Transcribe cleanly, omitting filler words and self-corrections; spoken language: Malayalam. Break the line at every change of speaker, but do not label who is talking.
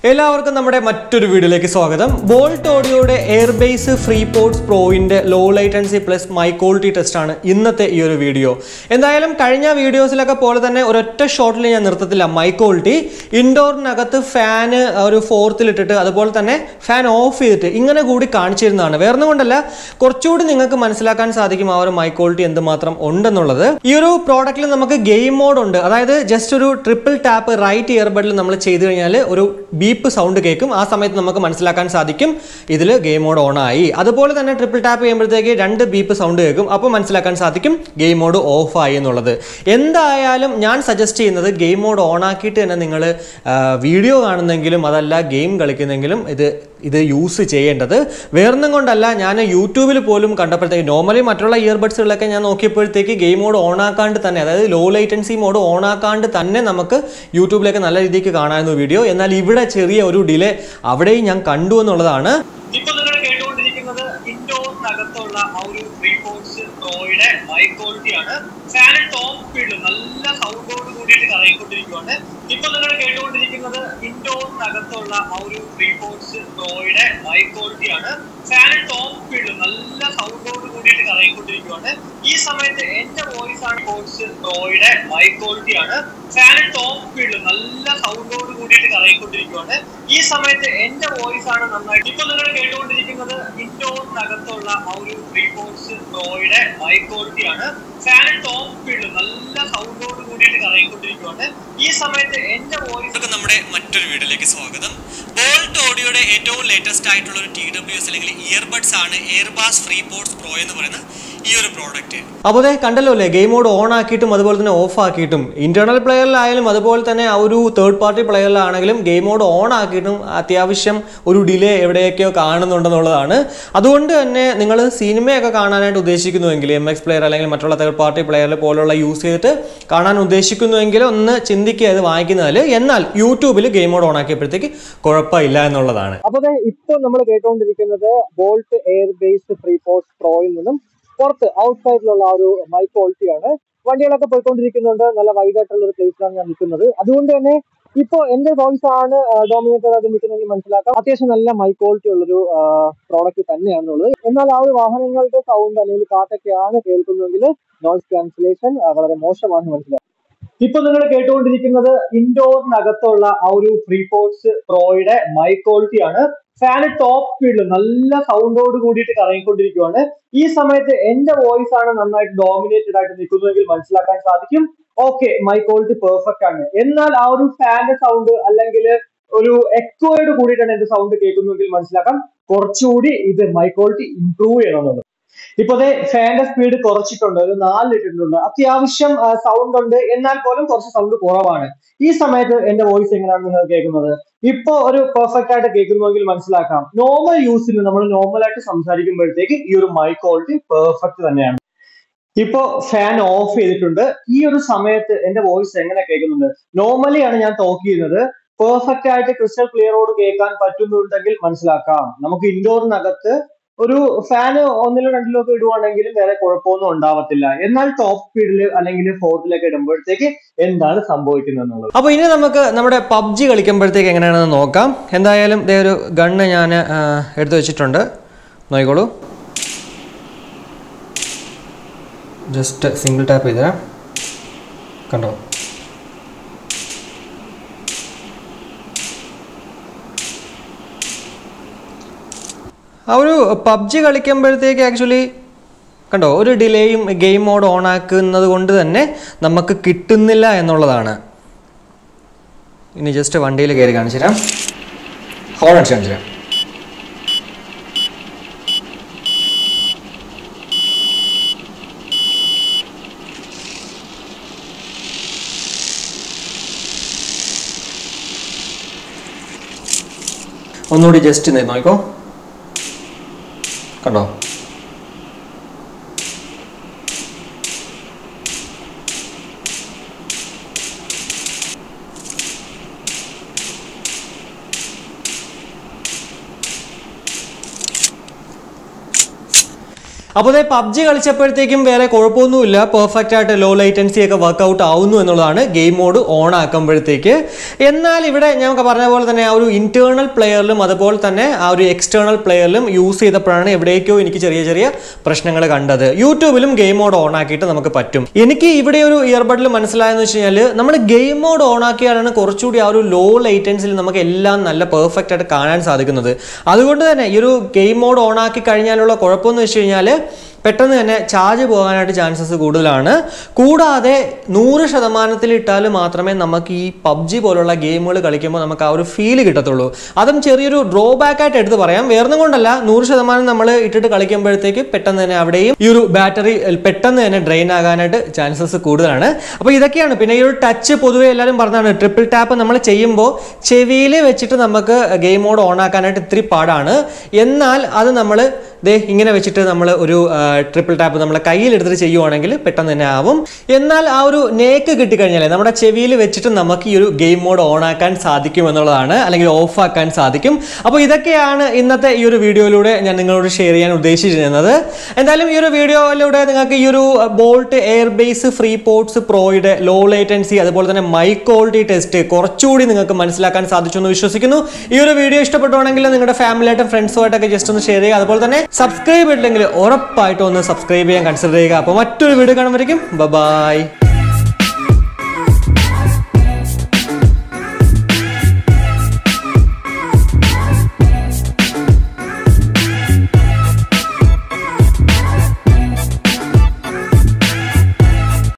എല്ലാവർക്കും നമ്മുടെ മറ്റൊരു വീഡിയോയിലേക്ക് സ്വാഗതം. ബോൾട്ട് ഓഡിയോയുടെ എയർബേസ് ഫ്രീപോഡ്സ് പ്രോയിൻ്റെ low latency plus mic quality ടെസ്റ്റാണ് ഇന്നത്തെ ഈ ഒരു വീഡിയോ. എന്തായാലും കഴിഞ്ഞ വീഡിയോസിലൊക്കെ പോലെ തന്നെ ഒരൊറ്റ ഷോട്ടിൽ ഞാൻ നിർത്തത്തില്ല. മൈ ക്വാളിറ്റി ഇൻഡോറിനകത്ത് ഫാന് ഒരു ഫോർത്തിലിട്ടിട്ട് അതുപോലെ തന്നെ ഫാൻ ഓഫ് ചെയ്തിട്ട് ഇങ്ങനെ കൂടി കാണിച്ചിരുന്നതാണ്. വേറൊന്നും കൊണ്ടല്ല, കുറച്ചുകൂടി നിങ്ങൾക്ക് മനസ്സിലാക്കാൻ സാധിക്കും ആ ഒരു മൈ ക്വാളിറ്റി എന്തുമാത്രം ഉണ്ടെന്നുള്ളത്. ഈ ഒരു പ്രോഡക്റ്റിൽ നമുക്ക് ഗെയിം മോഡ് ഉണ്ട്. അതായത് ജസ്റ്റ് ഒരു ട്രിപ്പിൾ ടാപ്പ് റൈറ്റ് ഇയർബഡിൽ നമ്മൾ ചെയ്ത് കഴിഞ്ഞാൽ ഒരു ബീപ്പ് സൗണ്ട് കേൾക്കും. ആ സമയത്ത് നമുക്ക് മനസ്സിലാക്കാൻ സാധിക്കും ഇതിൽ ഗെയിം മോഡ് ഓൺ ആയി. അതുപോലെ തന്നെ ട്രിപ്പിൾ ടാപ്പ് ചെയ്യുമ്പോഴത്തേക്ക് 2 ബീപ്പ് സൗണ്ട് കേൾക്കും. അപ്പോൾ മനസ്സിലാക്കാൻ സാധിക്കും ഗെയിം മോഡ് ഓഫ് ആയി എന്നുള്ളത്. എന്തായാലും ഞാൻ സജസ്റ്റ് ചെയ്യുന്നത് ഗെയിം മോഡ് ഓൺ ആക്കിയിട്ട് തന്നെ നിങ്ങൾ വീഡിയോ കാണുന്നെങ്കിലും അതല്ല ഗെയിം കളിക്കുന്നെങ്കിലും ഇത് യൂസ് ചെയ്യേണ്ടത്. വേറൊന്നും കൊണ്ടല്ല, ഞാൻ യൂട്യൂബിൽ പോലും കണ്ടപ്പോഴത്തേക്ക് നോർമലി മറ്റുള്ള ഇയർബഡ്സുകളൊക്കെ ഞാൻ നോക്കിയപ്പോഴത്തേക്ക് ഗെയിം മോഡ് ഓൺ ആക്കാണ്ട് തന്നെ, അതായത് ലോ ലൈറ്റൻസി മോഡ് ഓൺ ആക്കാണ്ട് തന്നെ നമുക്ക് യൂട്യൂബിലേക്ക് നല്ല രീതിക്ക് കാണാമായിരുന്നു വീഡിയോ. എന്നാൽ ഇവിടെ ചെറിയ ഒരു ഡിലേ അവിടെയും ഞാൻ കണ്ടു എന്നുള്ളതാണ്.
ഇപ്പോൾ നിങ്ങൾ കേട്ടുകൊണ്ടിരിക്കുന്നത് ഇൻഡോറിനകത്തുള്ള ആ ഒരു ഫ്രീപോഡ്സ് പ്രോയുടെ മൈ ക്വാളിറ്റി ആണ്. ഫാൻ ടോപ്പ് സ്പീഡിൽ നല്ല സൗണ്ടോട് കൂടിയിട്ട് കറങ്ങിക്കൊണ്ടിരിക്കുകയാണ്. ഇപ്പോൾ നിങ്ങൾ കേട്ടുകൊണ്ടിരിക്കുന്നത് ഇൻഡോറിനകത്തുള്ള ആ ഒരു ഫ്രീപോഡ്സ് പ്രോയുടെ മൈ ക്വാളിറ്റി ആണ്. ഫാൻ ടോപ്പ് സ്പീഡിൽ നല്ല സൗണ്ടോട് കൂടിയിട്ട് കറങ്ങിക്കൊണ്ടിരിക്കുകയാണ്. ഈ സമയത്ത് എന്റെ വോയിസ് ആണ് ഫ്രീപോഡ്സ് പ്രോയുടെ മൈ ക്വാളിറ്റി ആണ്. ഫാൻ ടോപ്പ് സ്പീഡിൽ നല്ല സൗണ്ടോട് കൂടിയിട്ട് കറങ്ങിക്കൊണ്ടിരിക്കുകയാണ്. ഈ സമയത്ത് എന്റെ വോയിസ് ആണ് നന്നായിട്ട്. ഇപ്പോൾ നിങ്ങൾ കേട്ടുകൊണ്ടിരിക്കുന്നത് ഇൻഡോറിനകത്തുള്ള ആ ഒരു ഫ്രീപോഡ്സ് പ്രോയുടെ മൈ ക്വാളിറ്റി ആണ്. ഫാൻ ടോപ്പ് സ്പീഡിൽ നല്ല സൗണ്ടോട് കൂടിയിട്ട് കറങ്ങിക്കൊണ്ടിരിക്കുകയാണ്. ഈ സമയത്ത് എന്റെ വോയിസ്. നമ്മുടെ മറ്റൊരു വീഡിയോയിലേക്ക് സ്വാഗതം. ബോൾട്ട് ഓഡിയോയുടെ ഏറ്റവും ലേറ്റസ്റ്റ് ആയിട്ടുള്ള ഒരു TWS അല്ലെങ്കിൽ ഇയർബഡ്സ് ആണ് എയർബാസ് ഫ്രീപോഡ്സ് പ്രോ എന്ന് പറയുന്ന ഈ ഒരു പ്രോഡക്റ്റ്.
അപ്പോൾ കണ്ടല്ലോ അല്ലേ, ഗെയിം മോഡ് ഓൺ ആക്കിയിട്ടും അതുപോലെ തന്നെ ഓഫ് ആക്കിയിട്ടും ഇന്റേണൽ പ്ലെയറിലായാലും അതുപോലെ തന്നെ ആ ഒരു തേർഡ് പാർട്ടി പ്ലെയറിലാണെങ്കിലും ഗെയിം മോഡ് ഓൺ ആക്കിയിട്ടും അത്യാവശ്യം ഒരു ഡിലേ എവിടെയൊക്കെയോ കാണുന്നുണ്ടെന്നുള്ളതാണ്. അതുകൊണ്ട് തന്നെ നിങ്ങൾ സിനിമയൊക്കെ കാണാനായിട്ട് ഉദ്ദേശിക്കുന്നുവെങ്കിൽ MX പ്ലെയർ അല്ലെങ്കിൽ മറ്റുള്ള തേർഡ് പാർട്ടി പ്ലെയർ പോലുള്ള യൂസ് ചെയ്തിട്ട് കാണാൻ ഉദ്ദേശിക്കുന്നുവെങ്കിൽ ഒന്ന് ചിന്തിക്കുക ഇത് വാങ്ങിക്കുന്നതിൽ. എന്നാൽ യൂട്യൂബിൽ ഗെയിം മോഡ് ഓൺ ആക്കിയപ്പോഴത്തേക്ക് കുഴപ്പമില്ല എന്നുള്ളതാണ്.
അപ്പോൾ ഇപ്പോൾ നമ്മൾ കേട്ടുകൊണ്ടിരിക്കുന്നത് ബോൾട്ട് എയർബേസ് ഫ്രീപോഡ്സ് പ്രോയിൽ നിന്നും പുറത്ത് ഔട്ട്സൈഡിലുള്ള ആ ഒരു മൈ ക്വാളിറ്റി ആണ്. വണ്ടികളൊക്കെ പോയിക്കൊണ്ടിരിക്കുന്നുണ്ട്. നല്ല വൈഡ് ആയിട്ടുള്ള ഒരു പ്ലേസിലാണ് ഞാൻ നിൽക്കുന്നത്. അതുകൊണ്ട് തന്നെ ഇപ്പൊ എന്റെ വോയിസ് ആണ് ഡോമിനേറ്റർ ആയിട്ട് നിൽക്കുന്നതെങ്കിൽ മനസ്സിലാക്കാം അത്യാവശ്യം നല്ല മൈ ക്വാളിറ്റി ഉള്ളൊരു പ്രോഡക്റ്റ് തന്നെയാണെന്നുള്ളത്. എന്നാൽ ആ ഒരു വാഹനങ്ങളുടെ സൗണ്ട് അല്ലെങ്കിൽ കാറ്റൊക്കെയാണ് കേൾക്കുന്നതെങ്കിൽ നോയ്സ് ക്യാൻസലേഷൻ വളരെ മോശമാണെന്ന് മനസ്സിലാക്കാം. ഇപ്പൊ നിങ്ങൾ കേട്ടുകൊണ്ടിരിക്കുന്നത് ഇൻഡോറിനകത്തുള്ള ആ ഒരു ഫ്രീപോഡ്സ് പ്രോയുടെ മൈ ക്വാളിറ്റി ആണ്. ഫാൻ ടോപ്പ് സ്പീഡിൽ നല്ല സൗണ്ടോട് കൂടിയിട്ട് കറങ്ങിക്കൊണ്ടിരിക്കുകയാണ്. ഈ സമയത്ത് എന്റെ വോയിസ് ആണ് നന്നായിട്ട് ഡോമിനേറ്റഡ് ആയിട്ട് നിൽക്കുന്നതെങ്കിൽ മനസ്സിലാക്കാൻ സാധിക്കും ഓക്കെ മൈ ക്വാളിറ്റി പെർഫെക്റ്റ് ആണ്. എന്നാൽ ആ ഒരു ഫാന്റെ സൗണ്ട് അല്ലെങ്കിൽ ഒരു എക്കോയോട് കൂടിയിട്ടാണ് എന്റെ സൗണ്ട് കേൾക്കുന്നതെങ്കിൽ മനസ്സിലാക്കാം കുറച്ചുകൂടി ഇത് മൈ ക്വാളിറ്റി ഇംപ്രൂവ് ചെയ്യണമെന്നുള്ളത്. ഇപ്പൊ ഫാന്റെ സ്പീഡ് കുറച്ചിട്ടുണ്ട്, ഒരു 4 ഇട്ടിട്ടുണ്ട്. അത്യാവശ്യം സൗണ്ട് ഉണ്ട്, എന്നാൽ പോലും കുറച്ച് സൗണ്ട് കുറവാണ്. ഈ സമയത്ത് എന്റെ വോയിസ് എങ്ങനെയാണ് നിങ്ങൾ കേൾക്കുന്നത്? ഇപ്പൊ ഒരു പെർഫെക്റ്റ് ആയിട്ട് കേൾക്കുന്നുവെങ്കിൽ മനസ്സിലാക്കാം നോർമൽ യൂസിന് നമ്മൾ നോർമലായിട്ട് സംസാരിക്കുമ്പോഴത്തേക്ക് ഈ ഒരു മൈ ക്വാളിറ്റി പെർഫെക്റ്റ് തന്നെയാണ്. ഇപ്പൊ ഫാൻ ഓഫ് ചെയ്തിട്ടുണ്ട്. ഈ ഒരു സമയത്ത് എന്റെ വോയിസ് എങ്ങനെ കേൾക്കുന്നുണ്ട്? നോർമലി ആണ് ഞാൻ ടോക്ക് ചെയ്യുന്നത്. പെർഫെക്റ്റ് ആയിട്ട് ക്രിസ്റ്റൽ ക്ലിയറോട് കേൾക്കാൻ പറ്റുന്നുണ്ടെങ്കിൽ മനസ്സിലാക്കാം നമുക്ക് ഇൻഡോറിനകത്ത് ഒരു ഫാന് 1-ലോ 2-ലോ ഒക്കെ ഇടുവാണെങ്കിലും വേറെ കുഴപ്പമൊന്നും ഉണ്ടാവത്തില്ല. എന്നാൽ ടോപ്പ് സ്പീഡിൽ അല്ലെങ്കിൽ 4-ലൊക്കെ ഇടുമ്പോഴത്തേക്ക് എന്താണ് സംഭവിക്കുന്നത് എന്നുള്ളത്.
അപ്പോൾ ഇനി നമുക്ക് നമ്മുടെ PUBG കളിക്കുമ്പോഴത്തേക്ക് എങ്ങനെയാണെന്ന് നോക്കാം. എന്തായാലും ഇതേ ഒരു ഗണ്ണ് ഞാൻ എടുത്തു വെച്ചിട്ടുണ്ട്, നോക്കിക്കോളൂ. ജസ്റ്റ് സിംഗിൾ ടാപ്പ് ചെയ്തരാം, കണ്ടോ? ആ ഒരു PUBG കളിക്കുമ്പോഴത്തേക്ക് ആക്ച്വലി കണ്ടോ ഒരു ഡിലേയും ഗെയിം മോഡ് ഓൺ ആക്കുന്നത് കൊണ്ട് തന്നെ നമുക്ക് കിട്ടുന്നില്ല എന്നുള്ളതാണ്. ഇനി ജസ്റ്റ് വണ്ടിയിൽ കയറി കാണിച്ചു തരാം, ഹോൺ അടിച്ച് കാണിച്ചു തരാം. ഒന്നുകൂടി ജസ്റ്റ് നോക്കോ, കണ്ടോ? അപ്പോൾ PUBG കളിച്ചപ്പോഴത്തേക്കും വേറെ കുഴപ്പമൊന്നുമില്ല, പെർഫെക്റ്റ് ആയിട്ട് ലോ ലൈറ്റൻസി ഒക്കെ വർക്ക്ഔട്ട് ആവുന്നു എന്നുള്ളതാണ് ഗെയിം മോഡ് ഓൺ ആക്കുമ്പോഴത്തേക്ക്. എന്നാൽ ഇവിടെ ഞങ്ങൾക്ക് പറഞ്ഞ പോലെ തന്നെ ആ ഒരു ഇന്റേണൽ പ്ലെയറിലും അതുപോലെ തന്നെ ആ ഒരു എക്സ്റ്റേണൽ പ്ലെയറിലും യൂസ് ചെയ്തപ്പോഴാണ് എവിടേക്കോ എനിക്ക് ചെറിയ ചെറിയ പ്രശ്നങ്ങൾ കണ്ടത്. യൂട്യൂബിലും ഗെയിം മോഡ് ഓൺ ആക്കിയിട്ട് നമുക്ക് പറ്റും. എനിക്ക് ഇവിടെ ഒരു ഇയർബഡിൽ മനസ്സിലായെന്ന് വെച്ച് കഴിഞ്ഞാൽ നമ്മൾ ഗെയിം മോഡ് ഓൺ ആക്കിയാലാണ് കുറച്ചുകൂടി ആ ഒരു ലോ ലൈറ്റൻസിൽ നമുക്ക് എല്ലാം നല്ല പെർഫെക്റ്റ് ആയിട്ട് കാണാൻ സാധിക്കുന്നത്. അതുകൊണ്ട് തന്നെ ഈ ഒരു ഗെയിം മോഡ് ഓൺ ആക്കി കഴിഞ്ഞാലുള്ള കുഴപ്പമെന്ന് വെച്ച് കഴിഞ്ഞാൽ പെട്ടെന്ന് തന്നെ ചാർജ് പോകാനായിട്ട് ചാൻസസ് കൂടുതലാണ്. കൂടാതെ 100% ഇട്ടാൽ മാത്രമേ നമുക്ക് ഈ PUBG പോലുള്ള ഗെയിമുകൾ കളിക്കുമ്പോൾ നമുക്ക് ആ ഒരു ഫീല് കിട്ടത്തുള്ളൂ. അതും ചെറിയൊരു ഡ്രോബാക്ക് ആയിട്ട് എടുത്ത് പറയാം. വേറൊന്നും കൊണ്ടല്ല, 100% നമ്മൾ ഇട്ടിട്ട് കളിക്കുമ്പോഴത്തേക്ക് പെട്ടെന്ന് തന്നെ അവിടെയും ഈ ഒരു ബാറ്ററി പെട്ടെന്ന് തന്നെ ഡ്രെയിൻ ആകാനായിട്ട് ചാൻസസ് കൂടുതലാണ്. അപ്പോൾ ഇതൊക്കെയാണ്. പിന്നെ ഈ ഒരു ടച്ച് പൊതുവെ എല്ലാവരും പറഞ്ഞതാണ്, ട്രിപ്പിൾ ടാപ്പ് നമ്മൾ ചെയ്യുമ്പോൾ ചെവിയിൽ വെച്ചിട്ട് നമുക്ക് ഗെയിം മോഡ് ഓൺ ആക്കാനായിട്ട് ഇത്തിരി പാടാണ്. എന്നാൽ അത് നമ്മൾ ഇങ്ങനെ വെച്ചിട്ട് നമ്മൾ ഒരു ട്രിപ്പിൾ ടാപ്പ് നമ്മളെ കയ്യിൽ എടുത്തിട്ട് ചെയ്യുവാണെങ്കിൽ പെട്ടെന്ന് തന്നെ ആവും. എന്നാൽ ആ ഒരു നേക്ക് കിട്ടിക്കഴിഞ്ഞാൽ നമ്മുടെ ചെവിയിൽ വെച്ചിട്ട് നമുക്ക് ഈ ഒരു ഗെയിം മോഡ് ഓൺ ആക്കാൻ സാധിക്കും എന്നുള്ളതാണ്, അല്ലെങ്കിൽ ഓഫ് ആക്കാൻ സാധിക്കും. അപ്പോൾ ഇതൊക്കെയാണ് ഇന്നത്തെ ഈ ഒരു വീഡിയോയിലൂടെ ഞാൻ നിങ്ങളോട് ഷെയർ ചെയ്യാൻ ഉദ്ദേശിച്ചിരുന്നത്. എന്തായാലും ഈ ഒരു വീഡിയോയിലൂടെ നിങ്ങൾക്ക് ഈ ഒരു ബോൾട്ട് എയർബേസ് ഫ്രീപോഡ്സ് പ്രോയുടെ ലോ ലേറ്റൻസി അതുപോലെ തന്നെ മൈ ക്വാളിറ്റി ടെസ്റ്റ് കുറച്ചുകൂടി നിങ്ങൾക്ക് മനസ്സിലാക്കാൻ സാധിച്ചു എന്ന് വിശ്വസിക്കുന്നു. ഈ ഒരു വീഡിയോ ഇഷ്ടപ്പെട്ടുവാണെങ്കിൽ നിങ്ങളുടെ ഫാമിലിയായിട്ടും ഫ്രണ്ട്സുമായിട്ടൊക്കെ ജസ്റ്റ് ഒന്ന് ഷെയർ ചെയ്യുക. അതുപോലെ തന്നെ സബ്സ്ക്രൈബ് ചെയ്തില്ലെങ്കിൽ ഉറപ്പായിട്ടും ഒന്ന് സബ്സ്ക്രൈബ് ചെയ്യാൻ കൺസിഡർ ചെയ്യുക. അപ്പോൾ മറ്റൊരു വീഡിയോ കാണുമ്പോഴേക്കും ബൈ.